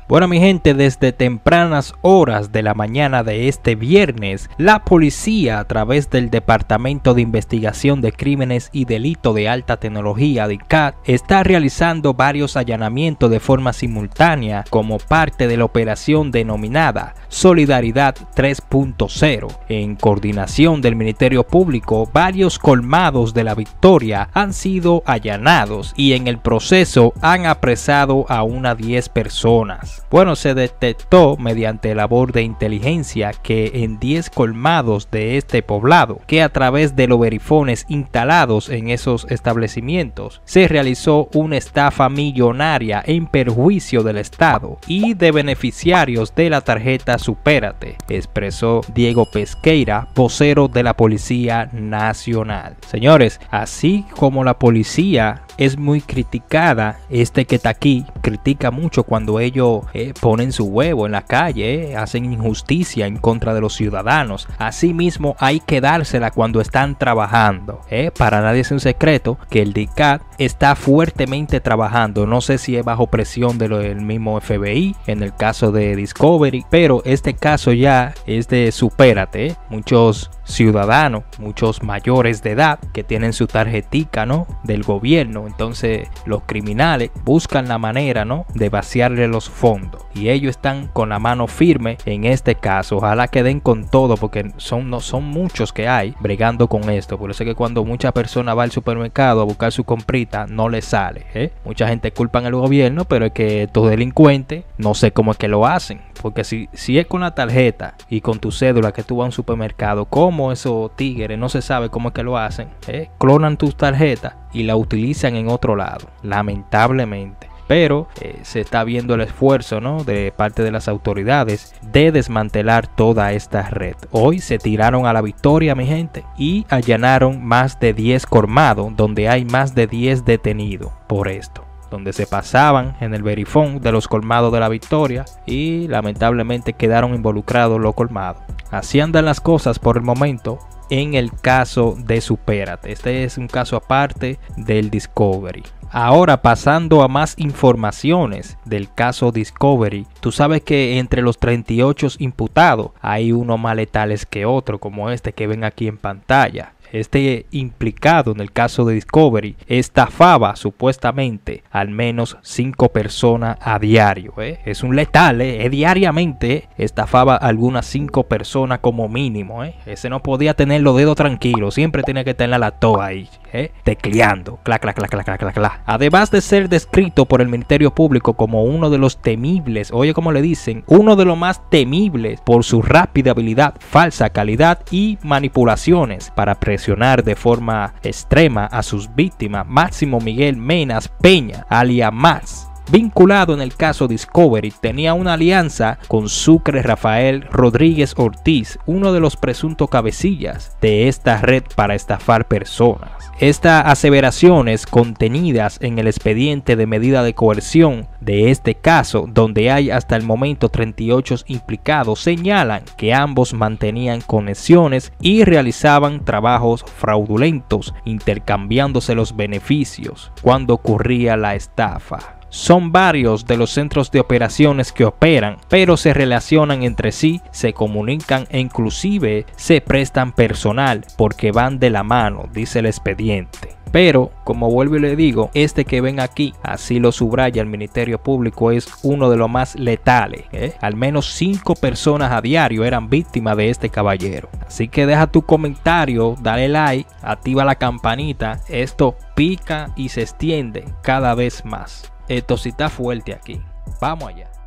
Bueno, mi gente, desde tempranas horas de la mañana de este viernes, la policía, a través del Departamento de Investigación de Crímenes y Delito de Alta Tecnología, DICAT, está realizando varios allanamientos de forma simultánea como parte de la operación denominada Solidaridad 3.0. En coordinación del Ministerio Público, varios colmados de La Victoria han sido allanados y en el proceso han apresado a unas 10 personas. Bueno, se detectó mediante labor de inteligencia que en 10 colmados de este poblado, que a través de los verifones instalados en esos establecimientos, se realizó una estafa millonaria en perjuicio del Estado y de beneficiarios de la tarjeta Supérate, expresó Diego Pesqueira, vocero de la Policía Nacional. Señores, así como la policía es muy criticada, este que está aquí critica mucho cuando ellos ponen su huevo en la calle, hacen injusticia en contra de los ciudadanos. Asimismo hay que dársela cuando están trabajando. Para nadie es un secreto que el DICAT está fuertemente trabajando. No sé si es bajo presión del mismo FBI en el caso de Discovery, pero este caso ya es de Supérate. Muchos ciudadanos, muchos mayores de edad que tienen su tarjetica, ¿no?, del gobierno. Entonces los criminales buscan la manera, ¿no?, de vaciarle los fondos y ellos están con la mano firme en este caso. Ojalá que den con todo porque son muchos que hay bregando con esto. Por eso es que cuando mucha persona va al supermercado a buscar su comprita no le sale. Mucha gente culpa al gobierno, pero es que estos delincuentes no sé cómo es que lo hacen. Porque si es con la tarjeta y con tu cédula que tú vas a un supermercado, como esos tigres, no se sabe cómo es que lo hacen. Clonan tus tarjetas y la utilizan en otro lado, lamentablemente. Pero se está viendo el esfuerzo, ¿no?, de parte de las autoridades de desmantelar toda esta red. Hoy se tiraron a La Victoria, mi gente, y allanaron más de 10 colmados, donde hay más de 10 detenidos por esto, donde se pasaban en el verifón de los colmados de La Victoria y lamentablemente quedaron involucrados los colmados. Así andan las cosas por el momento en el caso de Supérate. Este es un caso aparte del Discovery. Ahora, pasando a más informaciones del caso Discovery, tú sabes que entre los 38 imputados hay unos más letales que otros, como este que ven aquí en pantalla. Este implicado en el caso de Discovery estafaba supuestamente al menos 5 personas a diario. Es un letal, diariamente estafaba a algunas 5 personas como mínimo. Ese no podía tener los dedos tranquilos, siempre tenía que tener la toa ahí, tecleando, clac, clac, clac, clac, clac, clac. Además de ser descrito por el Ministerio Público como uno de los temibles, oye como le dicen, uno de los más temibles por su rápida habilidad, falsa calidad y manipulaciones para presionar de forma extrema a sus víctimas, Máximo Miguel Menas Peña, alias Max, vinculado en el caso Discovery, tenía una alianza con Sucre Rafael Rodríguez Ortiz, uno de los presuntos cabecillas de esta red para estafar personas. Estas aseveraciones contenidas en el expediente de medida de coerción de este caso, donde hay hasta el momento 38 implicados, señalan que ambos mantenían conexiones y realizaban trabajos fraudulentos, intercambiándose los beneficios cuando ocurría la estafa. Son varios de los centros de operaciones que operan, pero se relacionan entre sí, se comunican e inclusive se prestan personal porque van de la mano, dice el expediente. Pero, como vuelvo y le digo, este que ven aquí, así lo subraya el Ministerio Público, es uno de los más letales. Al menos 5 personas a diario eran víctimas de este caballero. Así que deja tu comentario, dale like, activa la campanita. Esto pica y se extiende cada vez más. Esto sí está fuerte aquí. Vamos allá.